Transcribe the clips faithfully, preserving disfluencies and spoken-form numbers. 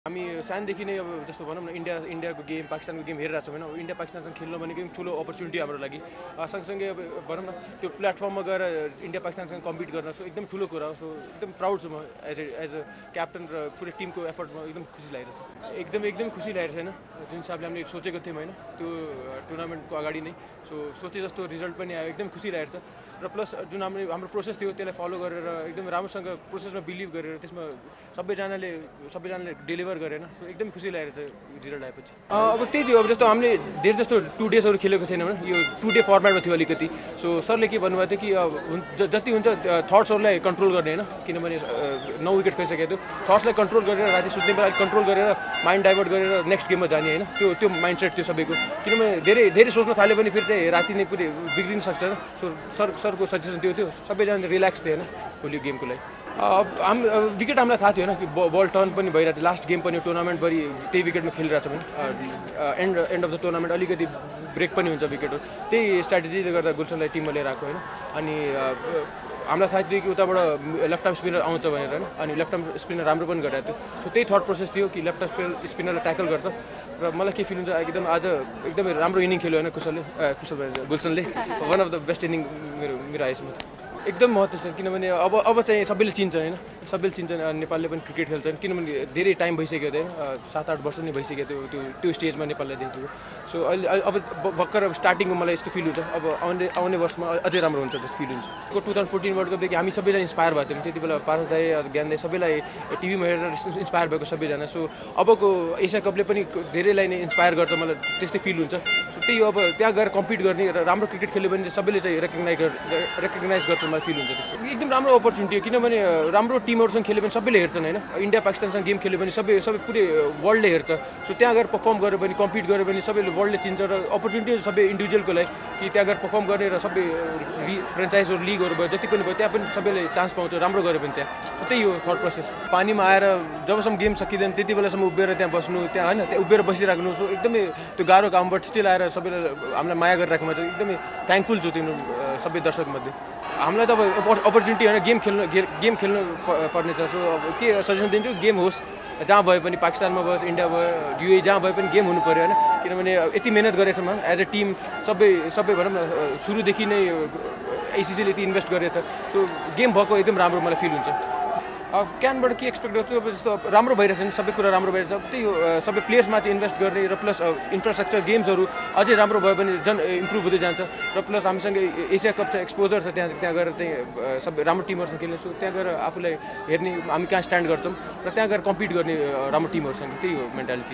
हामी सानदेखि नै अब जस्तो भनौँ न इन्डिया इन्डियाको गेम पाकिस्तानको गेम हेरिरहेको छौँ हैन इन्डिया पाकिस्तानसँग खेल्न भनेको पनि ठुलो अपर्च्युनिटी हाम्रो लागि सँगसँगै अब भनौँ न त्यो प्लेटफर्ममा गएर इन्डिया पाकिस्तानसँग कम्पिट गर्न सो एकदम ठुलो कुरा हो सो एकदम प्राउड छु म as a as a captain र पुरै टिमको एफर्टमा एकदम खुसी लागिरहेछ एकदम एकदम खुसी लागिरहेछ हैन जुन हिसाबले हामीले सोचेको थियौँ हैन त्यो टुर्नामेन्टको अगाडि नै सो सोचे जस्तो रिजल्ट पनि आयो एकदम खुसी लागिरहेछ र प्लस जुन हाम्रो हाम्रो प्रोसेस थियो त्यसलाई फलो गरेर एकदम राम्रोसँग प्रोसेसमा बिलिभ गरेर त्यसमा सबैजनाले सबैजनाले डेलिभर गरेन सो एकदम खुसी लागेको छ रिजल्ट आएपछि अब त्यही थियो अब जस्तो हामीले धेरै जस्तो टु डेजहरू खेलेको छैन भने यो टु डे फर्मेटमा थियो अलिकति सो सरले के भन्नुभएको थियो कि अब जति हुन्छ थट्सहरूलाई कन्ट्रोल गर्ने होइन किनभने नौ विकेट खाइसकेको थियो थट्सलाई कन्ट्रोल गरेर राति सुत्ने बेला कन्ट्रोल गरेर माइन्ड डाइभर्ट गरेर नेक्स्ट गेममा जाने होइन त्यो त्यो माइन्डसेट थियो सबैको किनभने धेरै धेरै सोच्न थाल्यो भने फेरि चाहिँ राति नै पुरै बिग्रिन सक्छ सो सर सरको सजेसन त्यो थियो सबैजना रिल्याक्स थियो होइन भोलि गेमको लागि हाम विकेट हामीलाई थाहा थियो होइन कि बल टर्न पनि भइरहेको थियो लास्ट गेम पनि टुर्नामेन्टभरि त्यही विकेटमा खेलिरहेको छ भने and end of the tournament अलिकति ब्रेक पनि हुन्छ विकेटहरू त्यही स्ट्राटेजीले गर्दा गुलसनलाई टिममा लिएर आएको होइन अनि हामीलाई थाहा थियो कि उताबाट लेफ्ट आर्म स्पिनर आउँछ भनेर होइन अनि लेफ्ट आर्म स्पिनर राम्रो पनि गरिरहेको थियो सो त्यही थट प्रोसेस थियो कि लेफ्ट आर्म स्पिनरलाई ट्याकल गर्छ र मलाई के फिल हुन्छ एकदम आज एकदमै राम्रो इनिङ खेल्यो होइन कुशलले कुशल गुलसनले one of the best inning मेरो मेरो आइसमा एकदम महत्त्व छ किनभने अब अब चाहिँ सबैले चिन्छ होइन सबैले चिन्छ नेपालले पनि क्रिकेट खेल्छन् किनभने धेरै टाइम भइसक्यो थियो सात आठ वर्ष नै भइसक्यो थियो त्यो त्यो स्टेजमा नेपाललाई देखेको सो अहिले अब भर्खर अब स्टार्टिङमा मलाई यस्तो फिल हुन्छ अब आउने आउने वर्षमा अझै राम्रो हुन्छ जस्तो फिल हुन्छ टु थाउजन्ड फोर्टिन वर्ल्ड कपदेखि हामी सबैजना इन्सपायर भएको थियौँ त्यति बेला पारस दाई ज्ञान दाई सबैलाई टिभीमा हेरेर इन्सपायर भएको सबैजना सो अबको एसिया कपले पनि धेरैलाई नै इन्सपायर गर्छ मलाई त्यस्तै फिल हुन्छ सो त्यही अब त्यहाँ गएर कम्पिट गर्ने र राम्रो क्रिकेट खेल्यो भने चाहिँ सबैले चाहिँ रेकग्नाइज रेकग्नाइज गर्छ मलाई फिल हुन्छ त्यस्तो एकदम राम्रो अपर्च्युनिटी हो किनभने राम्रो टिमहरूसँग खेल्यो भने सबैले हेर्छन् होइन इन्डिया पाकिस्तानसँग गेम खेल्यो भने सबै सबै पुरै वर्ल्डले हेर्छ सो त्यहाँ गएर पर्फर्म गर्यो भने कम्पिट गर्यो भने सबैले वर्ल्डले चिन्छ र अपर्च्युनिटी सबै इन्डिभिजुअलको लागि कि त्यहाँ गएर पर्फर्म गर्ने र सबै फ्रेन्चाइजहरू लिगहरू भयो जति पनि भयो त्यहाँ पनि सबैले चान्स पाउँछ राम्रो गर्यो भने त्यहाँ त्यही हो थट प्रोसेस पानीमा आएर जबसम्म गेम सकिँदैन त्यति बेलासम्म उभिएर त्यहाँ बस्नु त्यहाँ होइन त्यहाँ उभिएर बसिराख्नु सो एकदमै त्यो गाह्रो कामबाट स्टिल आएर सबैलाई हामीलाई माया गरिराख्नुमा चाहिँ एकदमै थ्याङ्कफुल छु तिम्रो सबै दर्शकमध्ये हामीलाई त अब अपर्च्युनिटी होइन गेम खेल्नु गेम खेल्नु पर्नेछ सो अब के सजेसन दिन्छु गेम होस् जहाँ भए पनि पाकिस्तानमा भयो इन्डिया भयो युए जहाँ भए पनि गेम हुनु पऱ्यो होइन किनभने यति मिहिनेत गरेछौँ एज अ टिम सबै सबै भनौँ न सुरुदेखि नै आइसिसीले यति इन्भेस्ट गरेछ सो गेम भएको एकदम राम्रो मलाई फिल हुन्छ अब क्यानबाट के एक्सपेक्ट गर्छु अब जस्तो राम्रो भइरहेछ नि सबै कुरा राम्रो भइरहेछ त्यही हो सबै प्लेयर्समाथि इन्भेस्ट गर्ने र प्लस इन्फ्रास्ट्रक्चर गेम्सहरू अझै राम्रो भयो भने झन् इम्प्रुभ हुँदै जान्छ र प्लस हामीसँग एसिया कप छ एक्सपोजर छ त्यहाँ त्यहाँ गएर चाहिँ सबै राम्रो टिमहरूसँग खेल्ने छु त्यहाँ गएर आफूलाई हेर्ने हामी कहाँ स्ट्यान्ड गर्छौँ र त्यहाँ गएर कम्पिट गर्ने राम्रो टिमहरूसँग त्यही हो मेन्टालिटी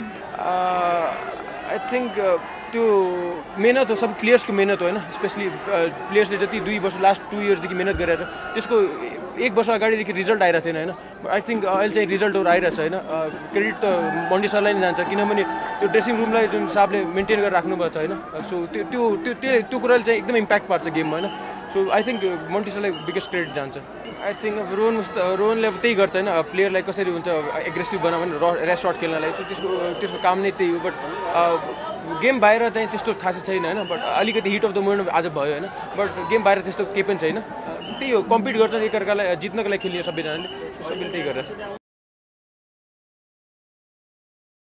आई थिङ्क त्यो मेहनत हो सब प्लेयर्सको मेहनत हो होइन स्पेसली प्लेयर्सले जति दुई वर्ष लास्ट टु इयर्सदेखि मेहनत गरेर छ त्यसको एक वर्ष अगाडिदेखि रिजल्ट आइरहेको थिएन होइन आई थिङ्क अहिले चाहिँ रिजल्टहरू आइरहेछ होइन क्रेडिट त मन्डी सरलाई नै जान्छ किनभने त्यो ड्रेसिङ रुमलाई जुन हिसाबले मेन्टेन गरेर राख्नुभएको छ होइन सो त्यो त्यो त्यो त्यो कुराले चाहिँ एकदम इम्प्याक्ट पार्छ गेममा होइन सो आई थिङ्क मन्टी सरलाई बिगेस्ट क्रेडिट जान्छ आई थिङ्क अब रोहन मुस्त रोहनले अब त्यही गर्छ होइन प्लेयरलाई कसरी हुन्छ एग्रेसिभ बनायो भने रेस्ट सर्ट खेल्नलाई सो त्यसको त्यसको काम नै त्यही हो बट गेम बाहिर चाहिँ त्यस्तो खासै छैन होइन बट अलिकति हिट अफ द मोमेन्ट आज भयो होइन बट गेम बाहिर त्यस्तो केही पनि छैन त्यही हो कम्पिट गर्छन् एकअर्कालाई जित्नको लागि खेलियो सबैजनाले सबैले त्यही गरेर